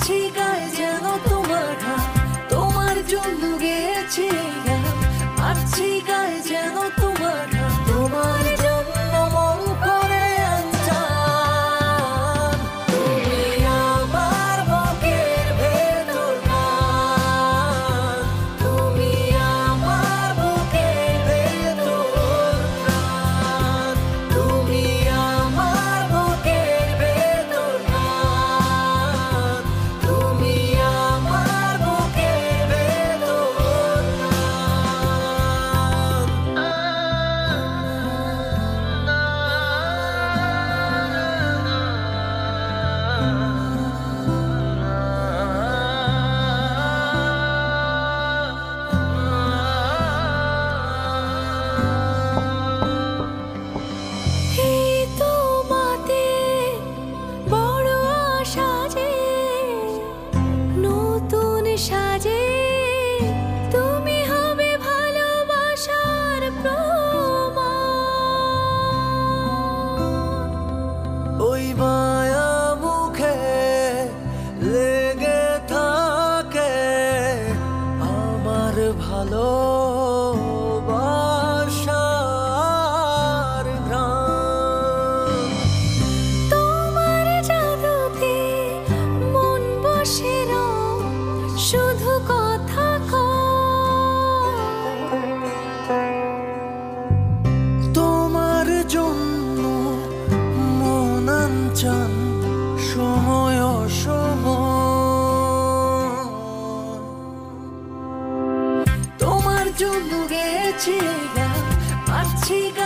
মারছি গায়ে যেন তোমার ঘাম, তোমার জন্য গেয়েছি গান, মারছি গায়ে যেন তোমার ঘাম, তোমার জন্য মন করে আনজান। তুমি আমার বুকের ভেতর প্রাণ, তুমি আমার বুকের ভেতর প্রাণ, তুমি আমার বুকের ভেতর প্রাণ, তুমি আমার বুকের ভেতর এই তোমাতে বড় আশা যে নতুন সাজে, তুমি হবে ভালোবাসার প্রমাণ। ওই মায়া মুখে লেগে থাকে আমার ভালোবাসার ঘ্রাণ। তোমার জাদুতে মন বসে রং, শুধু কথা কয়। তোমার জন্য মন আনচান সময় অসময়, তোমার জন্য গেছি গান, মারছি গান।